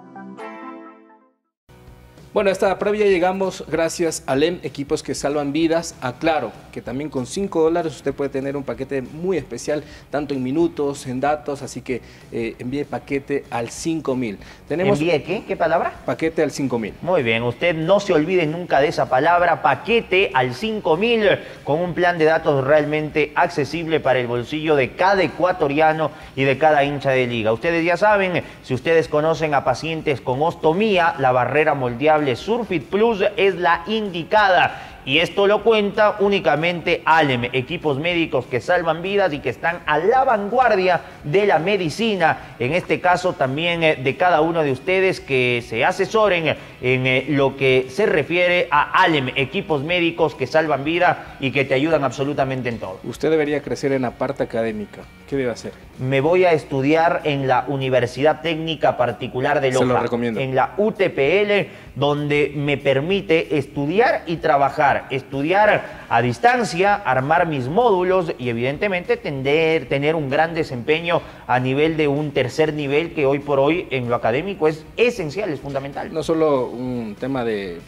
Bueno, a esta previa llegamos gracias a L E M, equipos que salvan vidas. Aclaro que también con cinco dólares usted puede tener un paquete muy especial, tanto en minutos, en datos, así que eh, envíe paquete al cinco mil. Tenemos ¿Envíe qué? ¿Qué palabra? Paquete al cinco mil. Muy bien, usted no se olvide nunca de esa palabra, paquete al cinco mil, con un plan de datos realmente accesible para el bolsillo de cada ecuatoriano y de cada hincha de Liga. Ustedes ya saben, si ustedes conocen a pacientes con ostomía, la barrera moldeable Surfit Plus es la indicada. Y esto lo cuenta únicamente A L E M, equipos médicos que salvan vidas y que están a la vanguardia de la medicina. En este caso también eh, de cada uno de ustedes que se asesoren en eh, lo que se refiere a A L E M, equipos médicos que salvan vida y que te ayudan absolutamente en todo. Usted debería crecer en la parte académica. ¿Qué debe hacer? Me voy a estudiar en la Universidad Técnica Particular de Loja. Se lo recomiendo. En la U T P L, donde me permite estudiar y trabajar. Estudiar a distancia, armar mis módulos y evidentemente tener, tener un gran desempeño a nivel de un tercer nivel que hoy por hoy en lo académico es esencial, es fundamental. No solo un tema de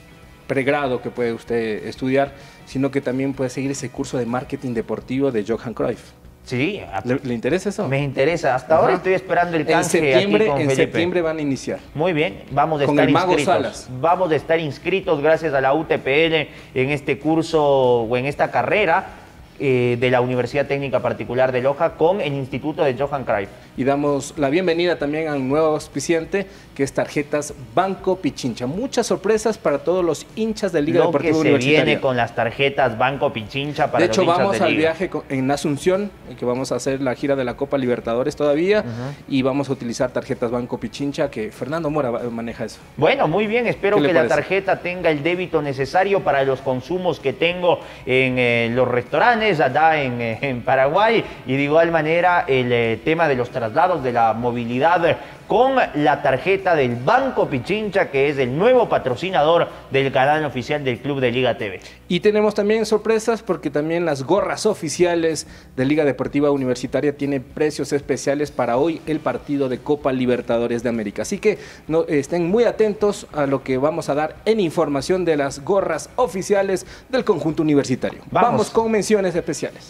pregrado que puede usted estudiar, sino que también puede seguir ese curso de marketing deportivo de Johan Cruyff. Sí. ¿Le, ¿Le interesa eso? Me interesa. Hasta Ajá. ahora estoy esperando el canje en septiembre, aquí con En Felipe. septiembre van a iniciar. Muy bien, vamos a con estar el Mago inscritos. Salas. Vamos a estar inscritos gracias a la U T P L en este curso o en esta carrera eh, de la Universidad Técnica Particular de Loja con el Instituto de Johan Cruyff. Y damos la bienvenida también a un nuevo auspiciante, que es Tarjetas Banco Pichincha. Muchas sorpresas para todos los hinchas de Liga Lo Deportiva que se Universitaria. viene con las tarjetas Banco Pichincha para De hecho, los hinchas vamos de al Liga. viaje en Asunción, que vamos a hacer la gira de la Copa Libertadores todavía, uh-huh. y vamos a utilizar tarjetas Banco Pichincha, que Fernando Mora maneja eso. Bueno, muy bien, espero que la parece? tarjeta tenga el débito necesario para los consumos que tengo en eh, los restaurantes allá en, eh, en Paraguay, y de igual manera el eh, tema de los traslados, de la movilidad con la tarjeta del Banco Pichincha, que es el nuevo patrocinador del canal oficial del Club de Liga T V. Y tenemos también sorpresas, porque también las gorras oficiales de Liga Deportiva Universitaria tienen precios especiales para hoy, el partido de Copa Libertadores de América. Así que no, estén muy atentos a lo que vamos a dar en información de las gorras oficiales del conjunto universitario. Vamos, vamos con menciones especiales.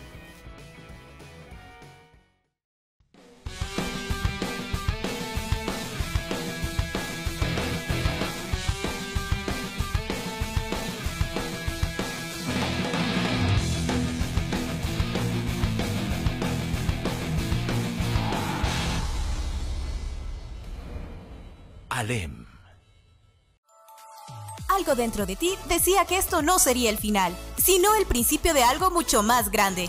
Alem. Algo dentro de ti decía que esto no sería el final, sino el principio de algo mucho más grande.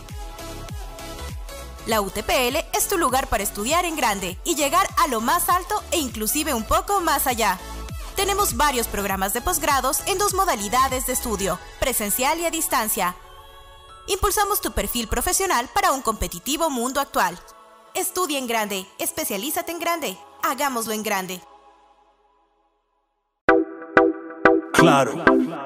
La U T P L es tu lugar para estudiar en grande y llegar a lo más alto e inclusive un poco más allá. Tenemos varios programas de posgrados en dos modalidades de estudio, presencial y a distancia. Impulsamos tu perfil profesional para un competitivo mundo actual. Estudia en grande, especialízate en grande, hagámoslo en grande. Claro.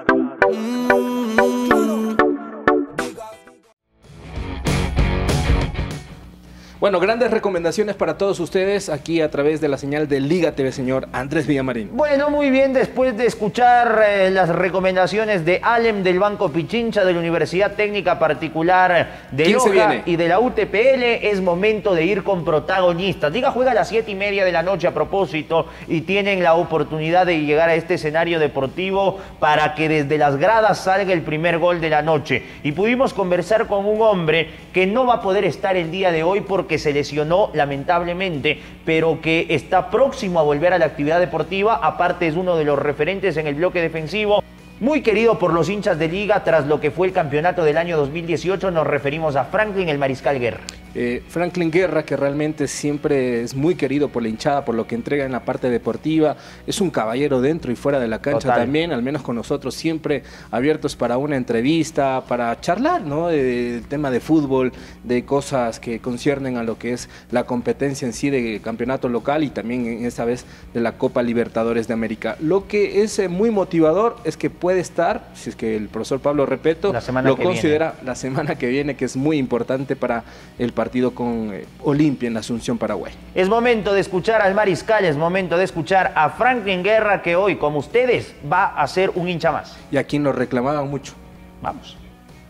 Bueno, grandes recomendaciones para todos ustedes aquí a través de la señal de Liga T V, señor Andrés Villamarín. Bueno, muy bien, después de escuchar eh, las recomendaciones de Alem, del Banco Pichincha, de la Universidad Técnica Particular de Loja y de la U T P L, es momento de ir con protagonistas. Liga juega a las siete y media de la noche a propósito y tienen la oportunidad de llegar a este escenario deportivo para que desde las gradas salga el primer gol de la noche. Y pudimos conversar con un hombre que no va a poder estar el día de hoy porque que se lesionó lamentablemente, pero que está próximo a volver a la actividad deportiva. Aparte es uno de los referentes en el bloque defensivo, muy querido por los hinchas de Liga tras lo que fue el campeonato del año dos mil dieciocho. Nos referimos a Franklin el Mariscal Guerra. Eh, Franklin Guerra, que realmente siempre es muy querido por la hinchada, por lo que entrega en la parte deportiva, es un caballero dentro y fuera de la cancha. Total. También, al menos con nosotros, siempre abiertos para una entrevista, para charlar, ¿no? Del tema de fútbol, de cosas que conciernen a lo que es la competencia en sí de campeonato local y también en esta vez de la Copa Libertadores de América. Lo que es eh, muy motivador es que puede estar, si es que el profesor Pablo Repeto lo considera viene. la semana que viene, que es muy importante para el partido con eh, Olimpia en Asunción, Paraguay. Es momento de escuchar al Mariscal, es momento de escuchar a Franklin Guerra, que hoy, como ustedes, va a ser un hincha más. Y a quien lo reclamaban mucho. Vamos.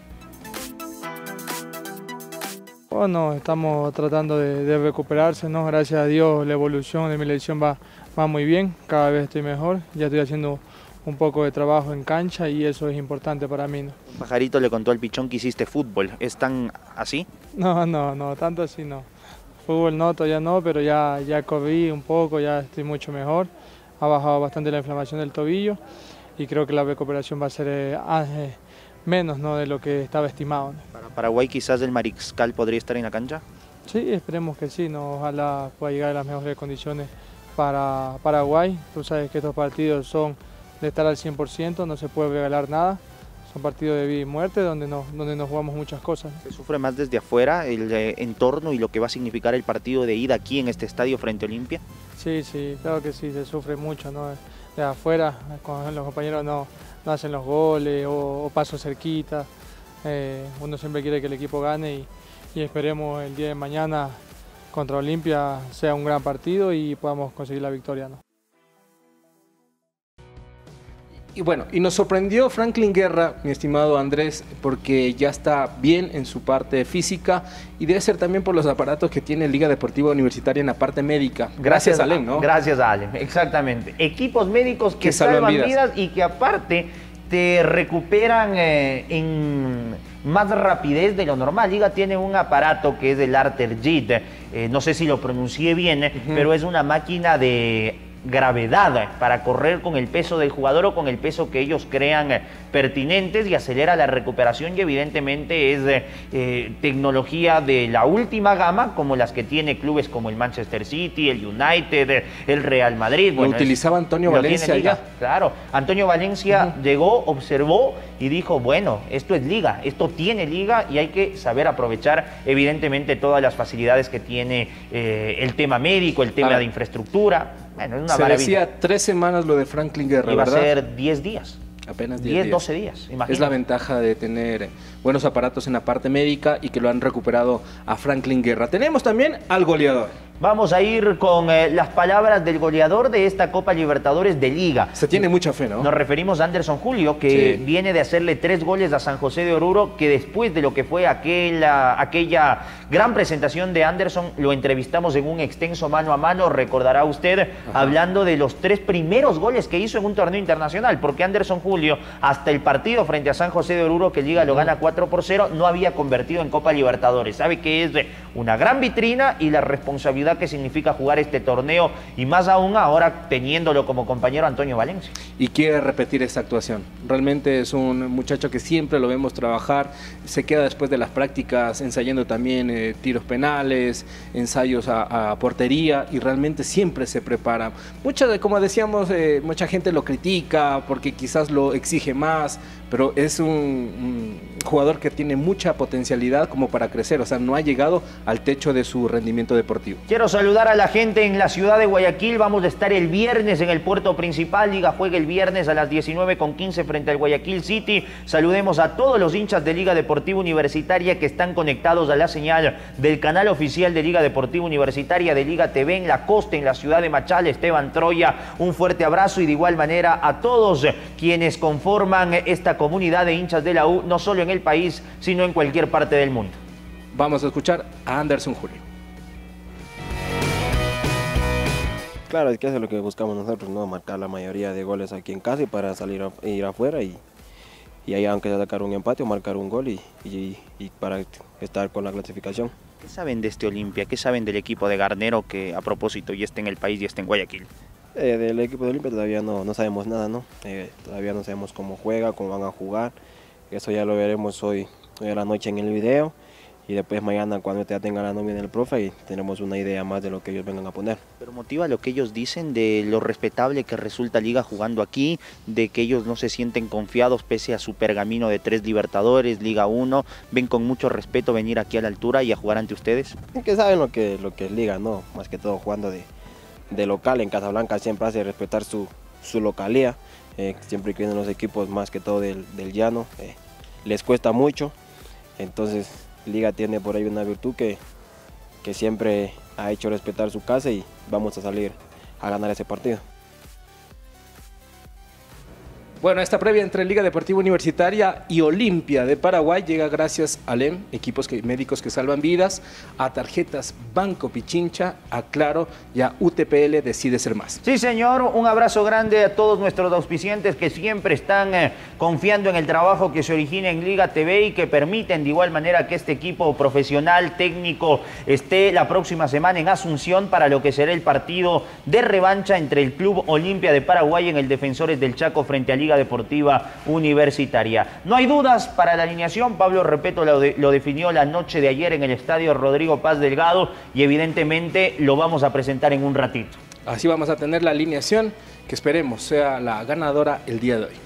Bueno, estamos tratando de, de recuperarse, ¿no? Gracias a Dios la evolución de mi lesión va, va muy bien, cada vez estoy mejor, ya estoy haciendo un poco de trabajo en cancha y eso es importante para mí, ¿no? Un pajarito le contó al Pichón que hiciste fútbol, ¿es tan así? No, no, no, tanto así no. Fútbol no, todavía no, pero ya, ya corrí un poco, ya estoy mucho mejor, ha bajado bastante la inflamación del tobillo y creo que la recuperación va a ser eh, eh, menos, ¿no?, de lo que estaba estimado, ¿no? ¿Para Paraguay quizás el Mariscal podría estar en la cancha? Sí, esperemos que sí, ¿no? Ojalá pueda llegar a las mejores condiciones para Paraguay. Tú sabes que estos partidos son de estar al cien por ciento, no se puede regalar nada, son partidos de vida y muerte donde nos, donde nos jugamos muchas cosas. ¿Se sufre más desde afuera el eh, entorno y lo que va a significar el partido de ida aquí en este estadio frente a Olimpia? Sí, sí, claro que sí, se sufre mucho, ¿no? De afuera, cuando los compañeros no, no hacen los goles o, o pasos cerquita, eh, uno siempre quiere que el equipo gane y, y esperemos el día de mañana contra Olimpia sea un gran partido y podamos conseguir la victoria, ¿no? Y bueno, y nos sorprendió Franklin Guerra, mi estimado Andrés, porque ya está bien en su parte física y debe ser también por los aparatos que tiene Liga Deportiva Universitaria en la parte médica. Gracias, gracias a Alem, ¿no? Gracias a Alem, exactamente. Equipos médicos que, que salvan, salvan vidas. vidas y que aparte te recuperan eh, en más rapidez de lo normal. Liga tiene un aparato que es el Artergit, eh, no sé si lo pronuncié bien, uh-huh. pero es una máquina de gravedad para correr con el peso del jugador o con el peso que ellos crean eh, pertinentes y acelera la recuperación y evidentemente es eh, eh, tecnología de la última gama como las que tiene clubes como el Manchester City, el United, el Real Madrid. Bueno, lo utilizaba Antonio Valencia ya. Claro, Antonio Valencia uh-huh. llegó, observó y dijo, bueno, esto es Liga, esto tiene Liga y hay que saber aprovechar evidentemente todas las facilidades que tiene eh, el tema médico, el tema de infraestructura. Bueno, es una Se maravilla. decía tres semanas lo de Franklin Guerra, Iba ¿verdad? a ser diez días. Apenas diez, diez, doce días, imagínate. Es la ventaja de tener buenos aparatos en la parte médica y que lo han recuperado a Franklin Guerra. Tenemos también al goleador. Vamos a ir con eh, las palabras del goleador de esta Copa Libertadores de Liga. Se tiene mucha fe, ¿no? Nos referimos a Anderson Julio, que sí. viene de hacerle tres goles a San José de Oruro, que después de lo que fue aquella, aquella gran presentación de Anderson, lo entrevistamos en un extenso mano a mano, recordará usted, Ajá. hablando de los tres primeros goles que hizo en un torneo internacional, porque Anderson Julio, hasta el partido frente a San José de Oruro, que Liga lo gana cuatro por cero, no había convertido en Copa Libertadores. Sabe que es una gran vitrina y la responsabilidad que significa jugar este torneo y más aún ahora teniéndolo como compañero Antonio Valencia. Y quiere repetir esta actuación. Realmente es un muchacho que siempre lo vemos trabajar, se queda después de las prácticas ensayando también eh, tiros penales, ensayos a, a portería y realmente siempre se prepara. Mucha de, como decíamos, eh, mucha gente lo critica porque quizás lo exige más, pero es un, un jugador que tiene mucha potencialidad como para crecer, o sea, no ha llegado al techo de su rendimiento deportivo. Quiero saludar a la gente en la ciudad de Guayaquil. Vamos a estar el viernes en el puerto principal. Liga juega el viernes a las diecinueve con quince frente al Guayaquil City. Saludemos a todos los hinchas de Liga Deportiva Universitaria que están conectados a la señal del canal oficial de Liga Deportiva Universitaria de Liga T V en la costa, en la ciudad de Machala. Esteban Troya, un fuerte abrazo y de igual manera a todos quienes conforman esta comunidad de hinchas de la U, no solo en el país, sino en cualquier parte del mundo. Vamos a escuchar a Anderson Julio. Claro, es que eso es lo que buscamos nosotros, ¿no? Marcar la mayoría de goles aquí en casa y para salir a, ir afuera y, y ahí aunque sea sacar un empate o marcar un gol y, y, y para estar con la clasificación. ¿Qué saben de este Olimpia? ¿Qué saben del equipo de Garnero que a propósito ya está en el país y está en Guayaquil? Eh, del equipo de Olimpia todavía no, no sabemos nada, ¿no? Eh, todavía no sabemos cómo juega, cómo van a jugar. Eso ya lo veremos hoy, hoy a la noche en el video. Y después mañana cuando ya tenga la nómina del profe y tenemos una idea más de lo que ellos vengan a poner. Pero motiva lo que ellos dicen de lo respetable que resulta Liga jugando aquí, de que ellos no se sienten confiados pese a su pergamino de tres Libertadores, Liga uno, ven con mucho respeto venir aquí a la altura y a jugar ante ustedes. Que saben lo que, lo que es Liga, ¿no? Más que todo jugando de, de local, en Casablanca siempre hace respetar su, su localía, eh, siempre que vienen los equipos más que todo del, del llano, eh, les cuesta mucho, entonces Liga tiene por ahí una virtud que, que siempre ha hecho respetar su casa y vamos a salir a ganar ese partido. Bueno, esta previa entre Liga Deportiva Universitaria y Olimpia de Paraguay llega gracias a L E M, equipos que, médicos que salvan vidas, a tarjetas Banco Pichincha, a Claro y a U T P L Decide Ser Más. Sí, señor, un abrazo grande a todos nuestros auspiciantes que siempre están eh, confiando en el trabajo que se origina en Liga T V y que permiten de igual manera que este equipo profesional, técnico, esté la próxima semana en Asunción para lo que será el partido de revancha entre el Club Olimpia de Paraguay en el Defensores del Chaco frente a Liga Deportiva Universitaria. No hay dudas para la alineación. Pablo Repeto lo, de, lo definió la noche de ayer en el estadio Rodrigo Paz Delgado y evidentemente lo vamos a presentar en un ratito. Así vamos a tener la alineación que esperemos sea la ganadora el día de hoy.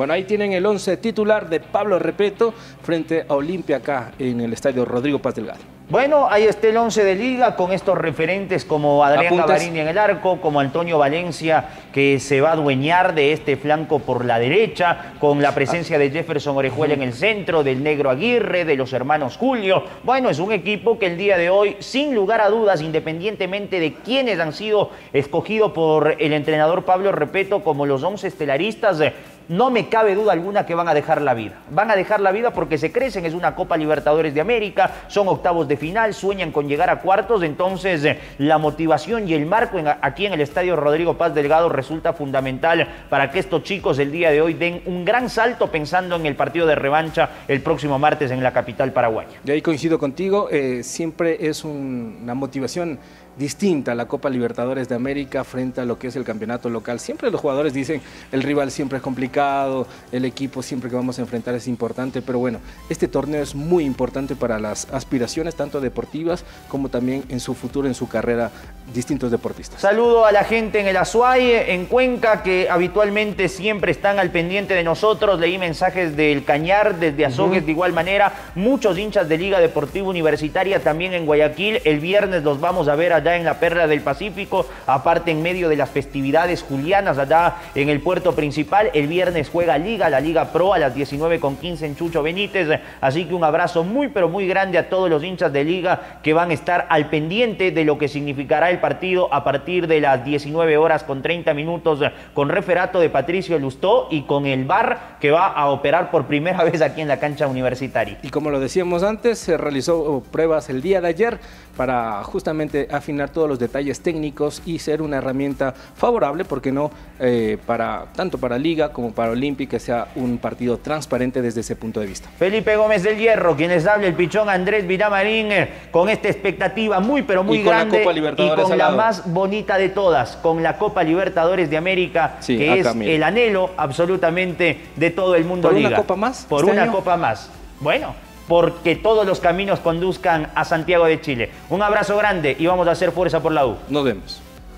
Bueno, ahí tienen el once titular de Pablo Repeto frente a Olimpia acá en el estadio Rodrigo Paz Delgado. Bueno, ahí está el once de Liga con estos referentes como Adrián Apuntes. Gavarini en el arco, como Antonio Valencia, que se va a adueñar de este flanco por la derecha, con la presencia de Jefferson Orejuela en el centro, del Negro Aguirre, de los hermanos Julio. Bueno, es un equipo que el día de hoy, sin lugar a dudas, independientemente de quiénes han sido escogidos por el entrenador Pablo Repeto como los once estelaristas, no me cabe duda alguna que van a dejar la vida. Van a dejar la vida porque se crecen, es una Copa Libertadores de América, son octavos de final, sueñan con llegar a cuartos, entonces eh, la motivación y el marco en, aquí en el estadio Rodrigo Paz Delgado resulta fundamental para que estos chicos el día de hoy den un gran salto pensando en el partido de revancha el próximo martes en la capital paraguaya. Y ahí coincido contigo, eh, siempre es un, una motivación distinta a la Copa Libertadores de América frente a lo que es el campeonato local. Siempre los jugadores dicen el rival siempre es complicado, el equipo siempre que vamos a enfrentar es importante, pero bueno, este torneo es muy importante para las aspiraciones tanto deportivas como también en su futuro, en su carrera, distintos deportistas. Saludo a la gente en el Azuay, en Cuenca, que habitualmente siempre están al pendiente de nosotros. Leí mensajes del Cañar, desde Azogues uh-huh. de igual manera, muchos hinchas de Liga Deportiva Universitaria también en Guayaquil. El viernes los vamos a ver allá en la Perla del Pacífico, aparte en medio de las festividades julianas allá en el puerto principal. El viernes juega Liga, la Liga Pro a las diecinueve con quince en Chucho Benítez, así que un abrazo muy pero muy grande a todos los hinchas de Liga que van a estar al pendiente de lo que significará el partido a partir de las diecinueve horas con treinta minutos, con referato de Patricio Lustó y con el V A R que va a operar por primera vez aquí en la cancha universitaria. Y como lo decíamos antes, se realizó pruebas el día de ayer para justamente afinar todos los detalles técnicos y ser una herramienta favorable, porque no, eh, para tanto para Liga como para Olimpia, que sea un partido transparente desde ese punto de vista. Felipe Gómez del Hierro, quien les habla, el pichón Andrés Villamarín, eh, con esta expectativa muy pero muy y con grande la Copa Libertadores y con la lado. más bonita de todas, con la Copa Libertadores de América, sí, que es mira. el anhelo absolutamente de todo el mundo. ¿Por Liga. una copa más? Por este una año? copa más. Bueno, porque todos los caminos conduzcan a Santiago de Chile. Un abrazo grande y vamos a hacer fuerza por la U. Nos vemos.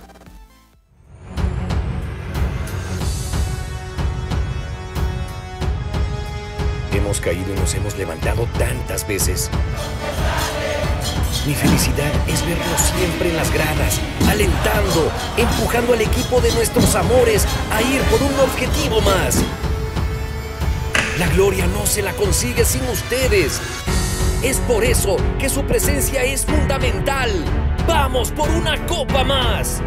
Hemos caído y nos hemos levantado tantas veces. Mi felicidad es verlos siempre en las gradas, alentando, empujando al equipo de nuestros amores a ir por un objetivo más. La gloria no se la consigue sin ustedes. Es por eso que su presencia es fundamental. ¡Vamos por una copa más!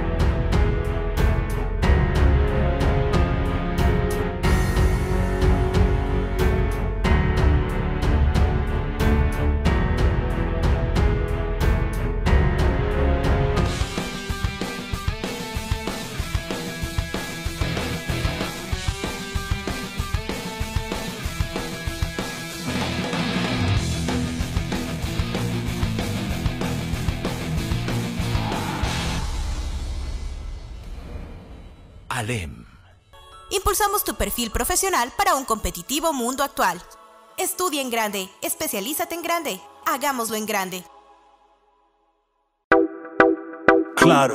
Alem. Impulsamos tu perfil profesional para un competitivo mundo actual. Estudia en grande, especialízate en grande, hagámoslo en grande. Claro.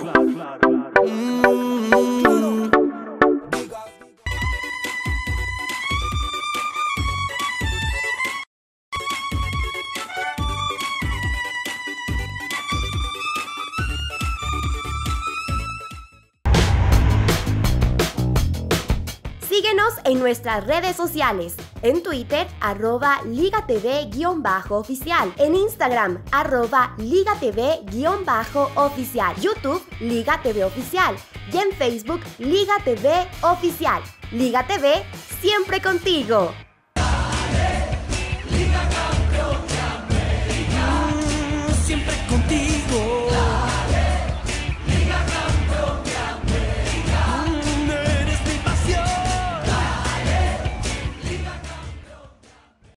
Síguenos en nuestras redes sociales. En Twitter, arroba ligatv-oficial. En Instagram, arroba ligatv-oficial. YouTube, Liga T V Oficial. Y en Facebook, Liga T V Oficial. Liga T V, siempre contigo.